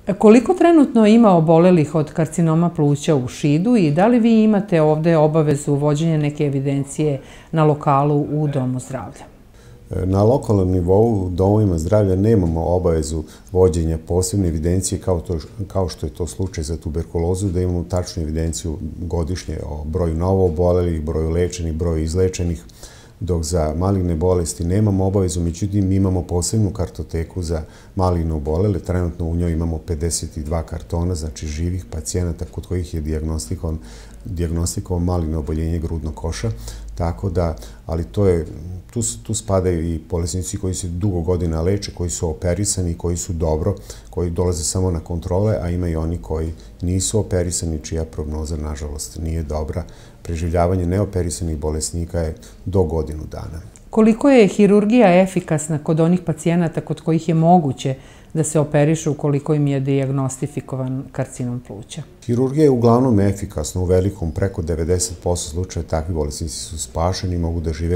Koliko trenutno ima obolelih od karcinoma pluća u Šidu i da li vi imate ovde obavezu vođenja neke evidencije na lokalu u Domu zdravlja? Na lokalnom nivou u domovima zdravlja nemamo obavezu vođenja posebne evidencije kao što je to slučaj za tuberkulozu, da imamo tačnu evidenciju godišnje o broju novoobolelih, broju lečenih, broju izlečenih, dok za maligne bolesti nemamo obavezu, međutim imamo posebnu kartoteku za maligno obolele. Trenutno u njoj imamo 52 kartona, znači živih pacijenata kod kojih je dijagnostikovan maligno oboljenje grudnog koša, tako da, ali tu spadaju i bolesnici koji se dugo godina leče, koji su operisani, koji su dobro, koji dolaze samo na kontrole, a ima i oni koji nisu operisani, čija prognoza, nažalost, nije dobra. Preživljavanje neoperisanih bolesnika je do godinu dana. Koliko je hirurgija efikasna kod onih pacijenata kod kojih je moguće da se operišu ukoliko im je dijagnostifikovan karcinom pluća? Hirurgija je uglavnom efikasna u velikom, preko 90% slučaja takvi bolesnici su spašeni i mogu da žive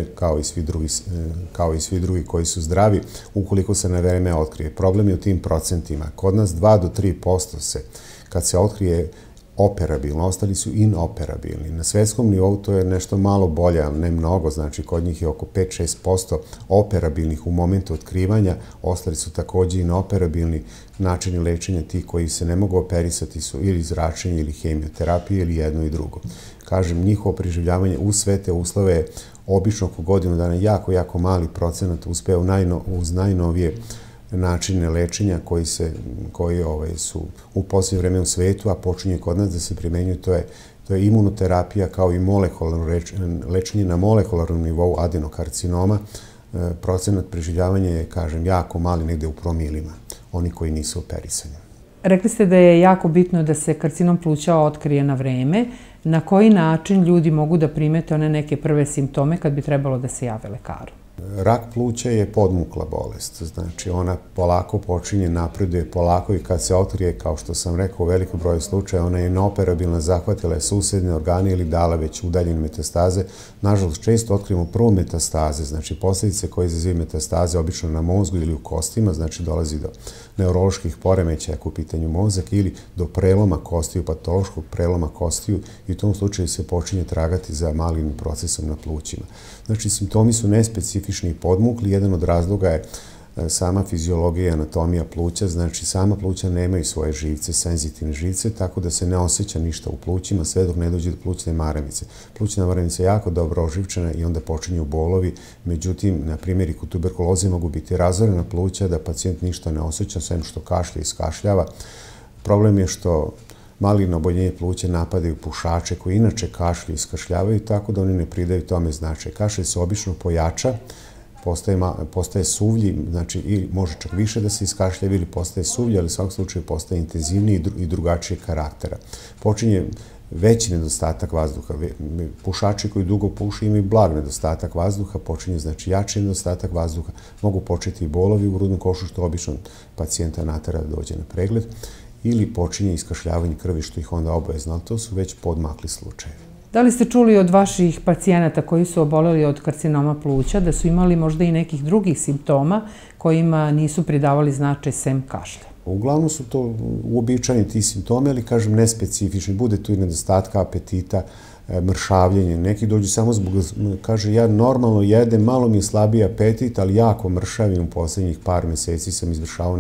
kao i svi drugi koji su zdravi ukoliko se na vreme otkrije. Problem je u tim procentima. Kod nas 2 do 3% se, kad se otkrije, operabilno, ostali su inoperabilni. Na svetskom nivou to je nešto malo bolje, ali ne mnogo, znači kod njih je oko 5-6% operabilnih u momentu otkrivanja, ostali su takođe inoperabilni. Načini lečenja tih koji se ne mogu operisati su ili zračenje ili hemioterapija ili jedno i drugo. Kažem, njihovo preživljavanje uz sve te uslove je obično oko godinu dana jako mali procenat uspeo uz najnovije načine lečenja koji su u posljednje vreme u svetu, a počinje kod nas da se primenjuju, to je imunoterapija kao i lečenje na molekularnom nivou adenokarcinoma. Procenat preživljavanja je, kažem, jako mali, negde u promilima, oni koji nisu operisani. Rekli ste da je jako bitno da se karcinom pluća otkrije na vreme. Na koji način ljudi mogu da primete one neke prve simptome kad bi trebalo da se jave lekaru? Rak pluća je podmukla bolest, znači ona polako počinje, napreduje polako i kad se otkrije, kao što sam rekao, u velikom broju slučaja, ona je inoperabilna, zahvatila je susedne organe ili dala već udaljene metastaze. Nažalost, često otkrijemo prvo metastaze, znači posljedice koje izazivaju metastaze, obično na mozgu ili u kostima, znači dolazi do neuroloških poremećaja ako u pitanju mozak ili do preloma kostiju, patološkog preloma kostiju i u tom slučaju se počinje tragati za malignim procesom na plućima. Znači, simptomi su nespecifični i podmukli. Jedan od razloga je sama fiziologija i anatomija pluća, znači sama pluća nemaju svoje živce, senzitivne živce, tako da se ne osjeća ništa u plućima sve dok ne dođe do plućne maramice. Plućna maramica je jako dobro oživčena i onda počinju bolovi, međutim, na primjer, i kod tuberkuloze mogu biti razorena pluća da pacijent ništa ne osjeća, sem što kašlja i iskašljava. Problem je što maligno oboljenje pluća napadaju pušače koji inače kašlju i iskašljavaju, tako da oni ne pridaju tome značaj. Kašalj se obično pojača, postaje suvlji, znači i može čak više da se iskašljava ili postaje suvlji, ali u svakom slučaju postaje intenzivniji i drugačijeg karaktera. Počinje veći nedostatak vazduha. Pušači koji dugo puše imaju blag nedostatak vazduha, počinje znači jači nedostatak vazduha, mogu početi i bolovi u grudnom košu, što obično pacijenta natera da dođe na pregled, ili počinje iskašljavanje krvi, što ih onda obavezno, ali to su već podmakli slučajevi. Da li ste čuli od vaših pacijenata koji su oboleli od karcinoma pluća da su imali možda i nekih drugih simptoma kojima nisu pridavali značaj sem kašlja? Uglavnom su to uobičajeni ti simptomi, ali kažem nespecifični. Bude tu i nedostatka apetita, mršavljenje. Neki dođu samo zbog, kaže, ja normalno jedem, malo mi je slabiji apetit, ali jako mršavim. U poslednjih par meseci sam izvršavao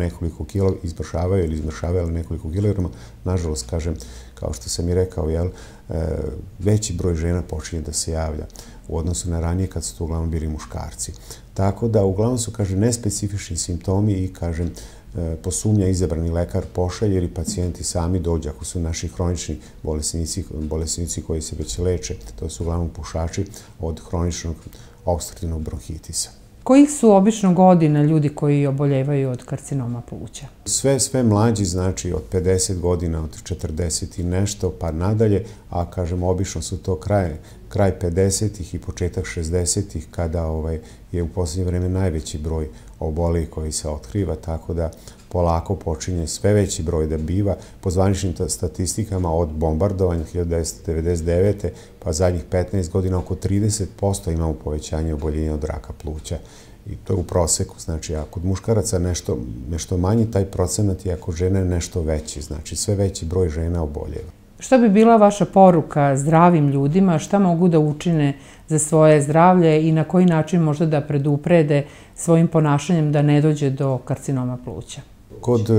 nekoliko kilograma. Nažalost, kažem, kao što sam i rekao, veći broj žena počinje da se javlja u odnosu na ranije kad su to uglavnom bili muškarci. Tako da, uglavnom su, kažem, nespecifični simptomi i, kažem, posumnja izabrani lekar pošalje ili pacijenti sami dođu ako su naši hronični bolesnici koji se već leče, to su uglavnom pušači od hroničnog opstruktivnog bronhitisa. Kojih su obično godina ljudi koji oboljevaju od karcinoma pluća? Sve mlađi, znači od 50 godina, od 40 i nešto pa nadalje, a kažem obično su to kraj 50-ih i početak 60-ih kada je u posljednje vreme najveći broj obolelih koji se otkriva, tako da polako počinje sve veći broj da biva. Po zvaničnim statistikama od bombardovanja 1999. pa zadnjih 15 godina oko 30% imamo povećanje oboljenja od raka pluća I to je u proseku. Znači, a kod muškaraca nešto manji taj procenat je, ako žena je nešto veći. Znači, sve veći broj žena oboljeva. Šta bi bila vaša poruka zdravim ljudima, šta mogu da učine za svoje zdravlje i na koji način možda da preduprede svojim ponašanjem da ne dođe do karcinoma pluća? Kod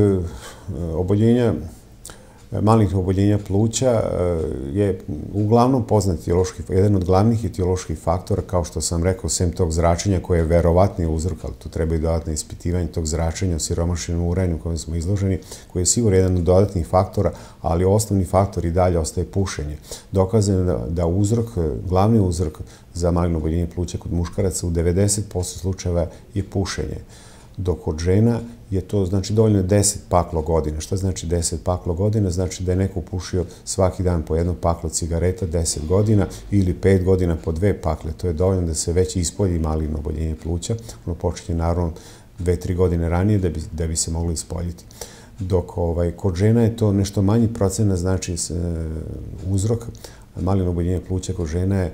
malignih oboljenja pluća je uglavnom poznat jedan od glavnih etioloških faktora, kao što sam rekao, sem tog zračenja koje je verovatni uzrok, ali tu treba i dodatno ispitivanje tog zračenja o siromašenom uraniju kojem smo izloženi, koji je sigurno jedan od dodatnih faktora, ali osnovni faktor i dalje ostaje pušenje. Dokazano je da glavni uzrok za maligno oboljenje pluća kod muškaraca u 90% slučajeva je pušenje. Dok kod žena je to, znači, dovoljno 10 paklo godina. Šta znači 10 paklo godina? Znači da je neko pušio svaki dan po jedno paklo cigareta 10 godina ili 5 godina po 2 pakle. To je dovoljno da se već ispolji maligno oboljenje pluća. Ono počinje naravno 2-3 godine ranije da bi se moglo ispoljiti. Dok kod žena je to nešto manji procenat, znači uzrok maligno oboljenje pluća kod žena je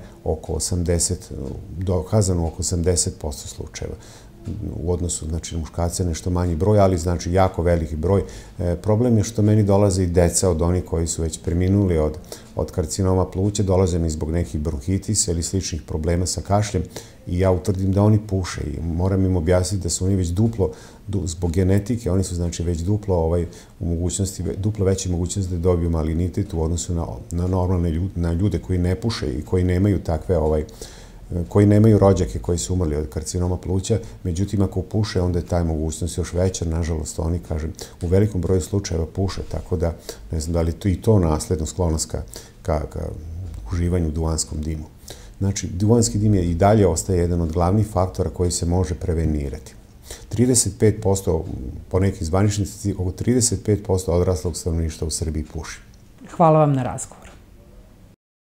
dokazano oko 80% slučajeva. U odnosu, znači, na muškarce je nešto manji broj, ali znači jako veliki broj. Problem je što meni dolaze i deca od onih koji su već preminuli od karcinoma pluća, dolaze mi zbog nekih bronhitisa ili sličnih problema sa kašljem i ja utvrdim da oni puše i moram im objasniti da su oni već zbog genetike, oni su znači već duplo veće mogućnosti da dobiju malignitet u odnosu na normalne ljude koji ne puše i koji nemaju koji nemaju rođake koji su umrli od karcinoma pluća, međutim ako puše onda je taj mogućnost još veća, nažalost oni, kažem, u velikom broju slučajeva puše, tako da ne znam da li to i to nasledno sklonost ka uživanju u duvanskom dimu. Znači, duvanski dim je i dalje ostaje jedan od glavnih faktora koji se može prevenirati. 35%, po nekim zvaničnim statistikama, oko 35% odraslog stanovništva u Srbiji puši. Hvala vam na razgovor.